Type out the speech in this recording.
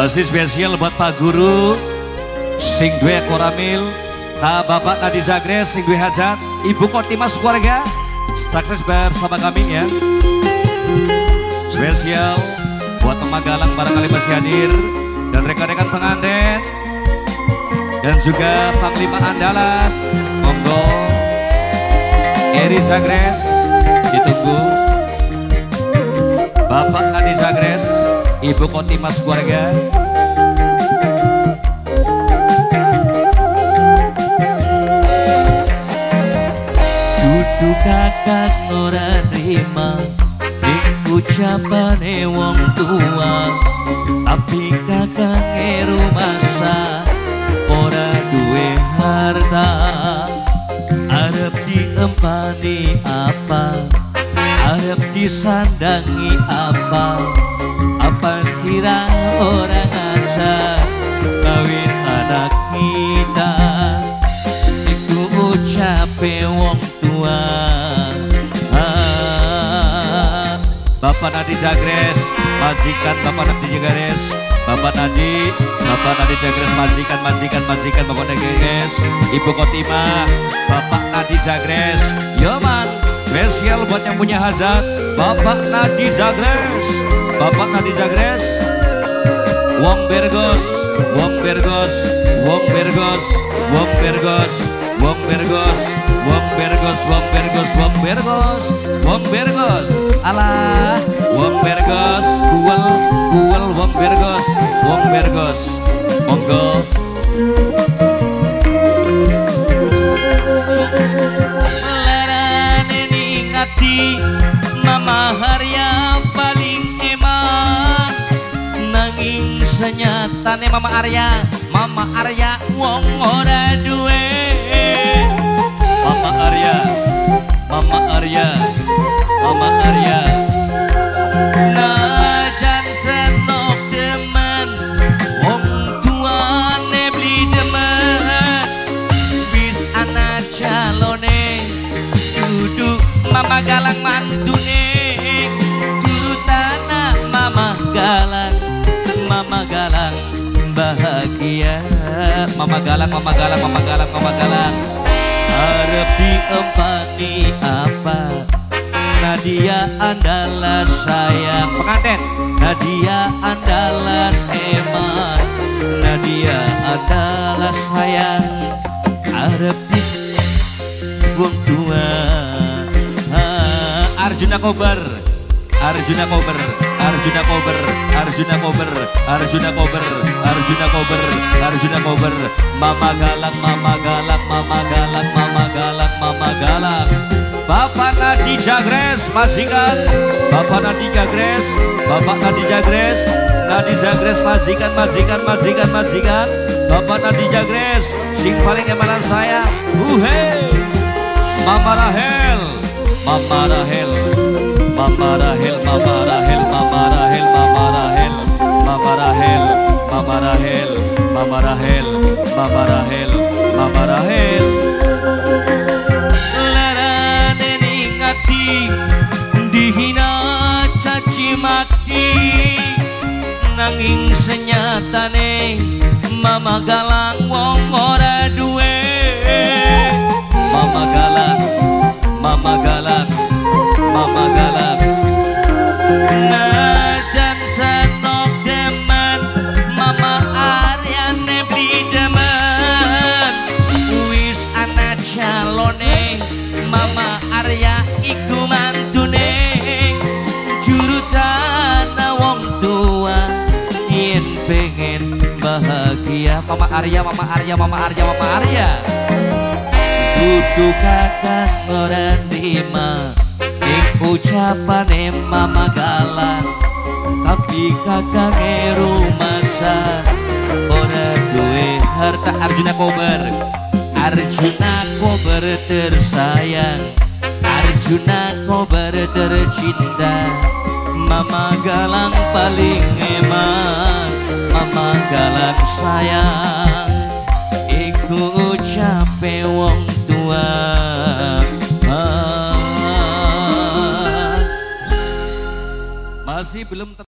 Masih spesial buat Pak Guru, sing dua Koramil, Bapak Nadi Zagres, sing dua hajat, Ibu Kotimas keluarga, sukses bersama kami ya. Spesial buat Pemagalang barangkali masih hadir, dan rekan-rekan pengantin, dan juga Panglima Andalas, monggo, Eri Zagres, ditunggu, Bapak Nadi Zagres, Ibu Kotimas keluarga. Duduk kakak ora terima ucapane wong tua, tapi kakak ngeru masa ora duwe harta. Arep diempani apa, arep disandangi apa, apa sirah orang ngajak kawin anak kita. Iku ucape wong tua. Bapak Nadi Zagres, majikan Bapak Nadi Zagres, Bapak Nadi Zagres, majikan Bapak Nadi Zagres, Ibu Kotima, Bapak Nadi Zagres, Yoman, spesial buat yang punya hajat, Bapak Nadi Zagres, Bapak Nadi Zagres, Wong Bergos, Wong Bergos, Wong Bergos, Wong Bergos, Wong Bergos, Wong Bergos, Wong Bergos, Wong Bergos, Wong Bergos, alah, Wong Bergos, kuel, Wong Bergos, Wong Bergos, monggo. Lerane ningati Mama Arya paling eman, nanging senyatane Mama Arya wong ora duwe. Mama Arya najan senok demen wong tuane beli demen, bis anak calone duduk Mama Galang mantune, turutana Mama Galang bahagia. Mama Galang harap diempani apa, Nadia Andalas sayang pengantin, Nadia Andalas eman, Nadia Andalas sayang, harap di wong tua. Arjuna Kober, Arjuna Kober, Arjuna Kober, Arjuna Kober, Arjuna Kober, Arjuna Kober, Arjuna Kober, Mama Galang, Mama Galang, Mama Galang, Mama Galang, Mama Galang. Bapak Nadi Zagres, majikan, Bapak Nadi Zagres, Bapak Nadi Zagres, Nadi Zagres, majikan, Bapak Nadi Zagres, sing paling emanan saya, Mama Rahel, Mama Rahel, Mama Rahel, Mama Rahel, Mama Rahel, Mama Rahel, Mama Rahel, Mama Rahel, Mama Rahel, Mama Rahel, Mama Rahel. Lerane ningati dihina caci maki, nanging senyatane Mama Galang wong ora duwe. Mama Galang, Mama Galang, Mama Galang najan senok demen, Mama Aryane beli demen, wis anak calone Mama Arya iku mantune, jurutana wong tua yen pengen bahagia. Mama Arya, Mama Arya, Mama Arya, Mama Arya. Kudu kakak ora terima ing ucapane Mama Galang, tapi kakak ngeru masa ora duwe harta. Arjuna Kober, Arjuna Kober tersayang, Arjuna Kober tercinta, Mama Galang paling eman, Mama Galang sayang, iku ucape wong tua. Masih belum